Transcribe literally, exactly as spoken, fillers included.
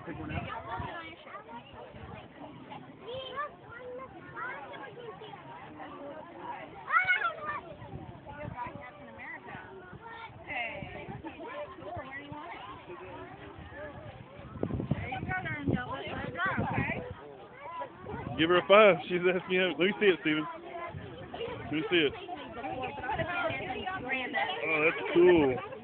Give her a five. She's asking you. Let me see it, Steven. Let me see it. Oh, that's cool.